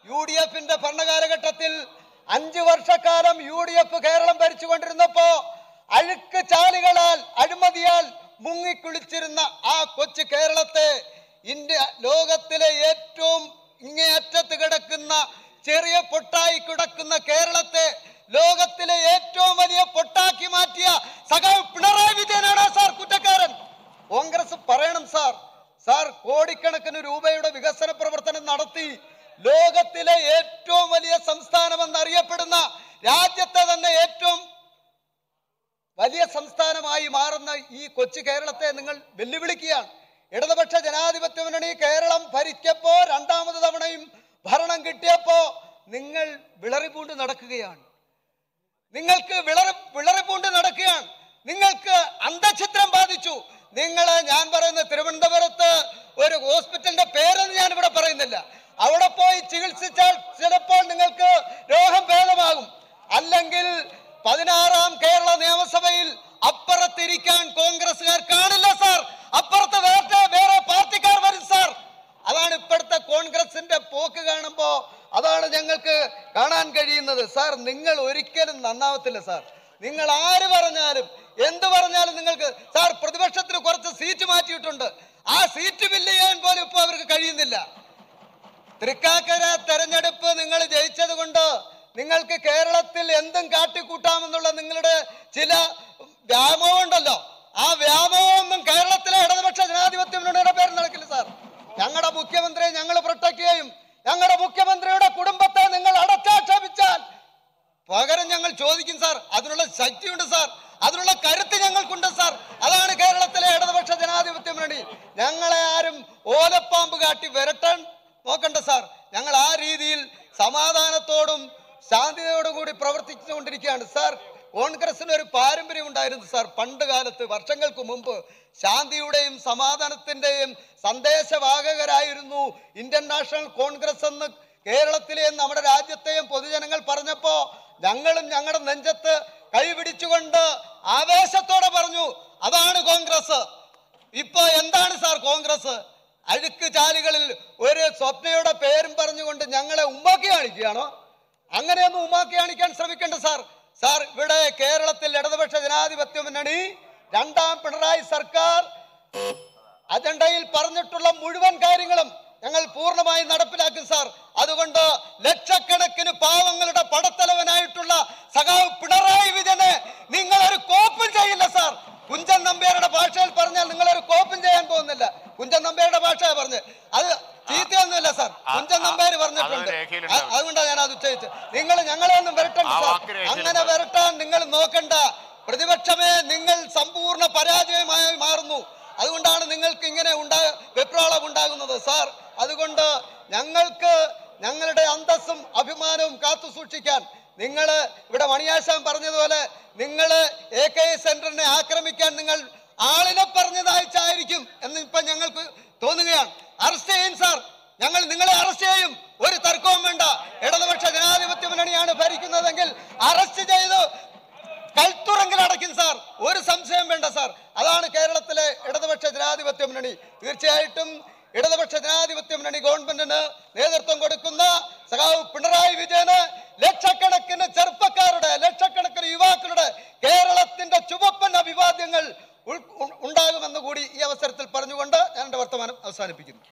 UDFന്റെ ഭരണകാലഘട്ടത്തിൽ 5 വർഷക്കാലം UDF കേരളം ഭരിച്ചുകൊണ്ടിരുന്നപ്പോ അഴുക്ക് ചാലുകളാൽ അഴിമതിയാൽ മുങ്ങിക്കുളിച്ചിരുന്ന ആ കൊച്ചു കേരളത്തെ ലോകത്തിലെ ഏറ്റവും ഇങ്ങേയറ്റത്ത് കിടക്കുന്ന ചെറിയ പൊട്ടായി കിടക്കുന്ന കേരളത്തെ ലോകത്തിലെ ഏറ്റവും വലിയ പൊട്ടാക്കി മാറ്റിയ സഖാവ് പിണറായി വിജയനാണ് സാർ കുറ്റക്കാരൻ. കോൺഗ്രസ് പറയണം സാർ. സാർ കോടിക്കണക്കിന് രൂപയുടെ വികസന പ്രവർത്തനം നടത്തി ലോകത്തിലെ ഏറ്റവും വലിയ സംസ്ഥാനമെന്നറിയപ്പെടുന്ന രാജ്യത്തെ തന്നെ ഏറ്റവും വലിയ സംസ്ഥാനമായി മാറുന്ന ഈ കൊച്ചു കേരളത്തെ നിങ്ങൾ വെല്ലുവിളിക്കുകയാണ്. ഇടതുപക്ഷ ജനാധിപത്യ മുന്നണി കേരളം ഭരിക്കപ്പോ രണ്ടാമത് തവണയും ഭരണം കിട്ടിയപ്പോ നിങ്ങൾ വിളറിപൂണ്ട് നടക്കുകയാണ്. നിങ്ങൾക്ക് വിളറിപൂണ്ട് നടക്കുകയാണ്. നിങ്ങൾക്ക് അന്തഛിദ്രം ബാധിച്ചു. നിങ്ങളെ ഞാൻ പറയുന്ന തിരുവനന്തപുരത്ത് ഒരു ഹോസ്പിറ്റലിന്റെ പേരൊന്നും ഞാൻ ഇവിടെ പറയുന്നില്ല. അവിടെ പോയി ചികിത്സിച്ചാൽ ചിലപ്പോൾ നിങ്ങൾക്ക് രോഗം ഭേദമാകും. അല്ലെങ്കിൽ 16ാം കേരള നിയമസഭയിൽ അപ്പുറത്തിരിക്കാൻ കോൺഗ്രസ്സുകാർ കാണില്ല സാർ. അപ്പുറത്ത് വേറെ പാർട്ടിക്കാർ വരും സാർ. അതാണ് ഇപ്പോഴത്തെ കോൺഗ്രസിന്റെ പോക്ക് കാണുമ്പോ അതാണ് ഞങ്ങൾക്ക് കാണാൻ കഴിയുന്നത്. സാർ നിങ്ങൾ ഒരിക്കലും നന്നാവത്തില്ല സാർ. നിങ്ങൾ ആര് പറഞ്ഞാലും എന്ത് പറഞ്ഞാലും നിങ്ങൾക്ക് സാർ പ്രതിപക്ഷത്തിന് കുറച്ച് സീറ്റ് മാറ്റിയിട്ടുണ്ട്. ആ സീറ്റ് ബില്ല് ചെയ്യാൻ പോലും ഇപ്പൊ അവർക്ക് കഴിയുന്നില്ല. തൃക്കാക്കര തെരഞ്ഞെടുപ്പ് നിങ്ങൾ ജയിച്ചത് കൊണ്ട് നിങ്ങൾക്ക് കേരളത്തിൽ എന്തും കാട്ടിക്കൂട്ടാമെന്നുള്ള നിങ്ങളുടെ ചില വ്യാമോഹം ഉണ്ടല്ലോ. ആ വ്യാമോഹമൊന്നും കേരളത്തിലെ ഇടതുപക്ഷ ജനാധിപത്യ മുന്നണിയുടെ പേരിൽ നടക്കില്ല സാർ. ഞങ്ങളുടെ മുഖ്യമന്ത്രിയെ ഞങ്ങൾ പ്രൊട്ടക്ട് ചെയ്യും. ഞങ്ങളുടെ മുഖ്യമന്ത്രിയുടെ കുടുംബത്തെ നിങ്ങൾ അടച്ചാക്ഷേപിച്ചാൽ പകരം ഞങ്ങൾ ചോദിക്കും സാർ. അതിനുള്ള ശക്തിയുണ്ട് സാർ. അതിനുള്ള കരുത്ത് ഞങ്ങൾക്കുണ്ട് സാർ. അതാണ് കേരളത്തിലെ ഇടതുപക്ഷ ജനാധിപത്യ മുന്നണി. ഞങ്ങളെ ആരും ഓലപ്പാമ്പ് കാട്ടി വരട്ടാൻ നോക്കണ്ട സാർ. ഞങ്ങൾ ആ രീതിയിൽ സമാധാനത്തോടും ശാന്തിയോടും കൂടി പ്രവർത്തിച്ചുകൊണ്ടിരിക്കുകയാണ് സാർ. കോൺഗ്രസിന് ഒരു പാരമ്പര്യം ഉണ്ടായിരുന്നു സാർ. പണ്ട് കാലത്ത് വർഷങ്ങൾക്ക് മുമ്പ് ശാന്തിയുടെയും സമാധാനത്തിന്റെയും സന്ദേശവാഹകരായിരുന്നു ഇന്ത്യൻ നാഷണൽ കോൺഗ്രസ് എന്ന് കേരളത്തിലെയും നമ്മുടെ രാജ്യത്തെയും പൊതുജനങ്ങൾ പറഞ്ഞപ്പോ ഞങ്ങളും ഞങ്ങളുടെ നെഞ്ചത്ത് കൈപിടിച്ചുകൊണ്ട് ആവേശത്തോടെ പറഞ്ഞു അതാണ് കോൺഗ്രസ്. ഇപ്പൊ എന്താണ് സാർ കോൺഗ്രസ്? അഴുക്ക് ചാലുകളിൽ ഒരു സ്വപ്നയുടെ പേരും പറഞ്ഞുകൊണ്ട് ഞങ്ങളെ ഉമ്മാക്കി കാണിക്കുകയാണോ? അങ്ങനെയൊന്നും ഉമ്മാക്കി കാണിക്കാൻ ശ്രമിക്കേണ്ട സാർ. സാർ ഇവിടെ കേരളത്തിൽ ഇടതുപക്ഷ ജനാധിപത്യ മുന്നണി രണ്ടാം പിണറായി സർക്കാർ അജണ്ടയിൽ പറഞ്ഞിട്ടുള്ള മുഴുവൻ കാര്യങ്ങളും ഞങ്ങൾ പൂർണ്ണമായി നടപ്പിലാക്കും സാർ. അതുകൊണ്ട് ലക്ഷക്കണക്കിന് പാവങ്ങളുടെ പടത്തലവനായിട്ടുള്ള സഖാവ് പിണറായി വിജയനെ നിങ്ങളൊരു കോപ്പും ചെയ്യില്ല സാർ. കുഞ്ചൻ നമ്പ്യാരുടെ ഭാഷയിൽ പറഞ്ഞാൽ നിങ്ങളൊരു കോപ്പും ചെയ്യാൻ പോകുന്നില്ല. കുഞ്ചൻ നമ്പ്യാരുടെ ഭാഷ പറഞ്ഞ് അത് ചീത്തയൊന്നുമില്ല സാർ. കുഞ്ചൻ നമ്പ്യാർ പറഞ്ഞിട്ടുണ്ട്. അതുകൊണ്ടാണ് ഞാൻ അത് ഉച്ചയിച്ചത്. നിങ്ങൾ ഞങ്ങളെ ഒന്നും വരട്ടണ്ട സാർ. അങ്ങനെ വരട്ടാൻ നിങ്ങൾ നോക്കണ്ട. പ്രതിപക്ഷമേ നിങ്ങൾ സമ്പൂർണ്ണ പരാജയമായി മാറുന്നു. അതുകൊണ്ടാണ് നിങ്ങൾക്ക് ഇങ്ങനെ വെപ്രാളം ഉണ്ടാകുന്നത് സാർ. അതുകൊണ്ട് ഞങ്ങൾക്ക് ഞങ്ങളുടെ അന്തസ്സും അഭിമാനവും കാത്തു സൂക്ഷിക്കാൻ നിങ്ങൾ ഇവിടെ മണിയാശാൻ പറഞ്ഞതുപോലെ നിങ്ങൾ AKI സെന്ററിനെ ആക്രമിക്കാൻ നിങ്ങൾ ആളിനെ പറഞ്ഞതായിട്ടായിരിക്കും എന്ന് ഇപ്പൊ ഞങ്ങൾക്ക് തോന്നുകയാണ്. അറസ്റ്റ് ചെയ്യും സാർ. ഞങ്ങൾ നിങ്ങളെ അറസ്റ്റ് ചെയ്യും. ഒരു തർക്കവും വേണ്ട. ഇടതുപക്ഷ ജനാധിപത്യ മുന്നണിയാണ് ഭരിക്കുന്നതെങ്കിൽ അറസ്റ്റ് ചെയ്ത് കൽത്തുറങ്കിൽ അടയ്ക്കും സാർ. ഒരു സംശയം വേണ്ട സാർ. അതാണ് കേരളത്തിലെ ഇടതുപക്ഷ ജനാധിപത്യ മുന്നണി. തീർച്ചയായിട്ടും ഇടതുപക്ഷ ജനാധിപത്യ മുന്നണി ഗവൺമെന്റിന് നേതൃത്വം കൊടുക്കുന്ന സഖാവ് പിണറായി വിജയന് ലക്ഷക്കണക്കിന് ചെറുപ്പക്കാരുടെ ലക്ഷക്കണക്കിന് യുവാക്കളുടെ കേരളത്തിന്റെ ചുവപ്പൻ അഭിവാദ്യങ്ങൾ ഉണ്ടാകുമെന്ന് കൂടി ഈ അവസരത്തിൽ പറഞ്ഞുകൊണ്ട് ഞാൻ എന്റെ വർത്തമാനം അവസാനിപ്പിക്കുന്നു.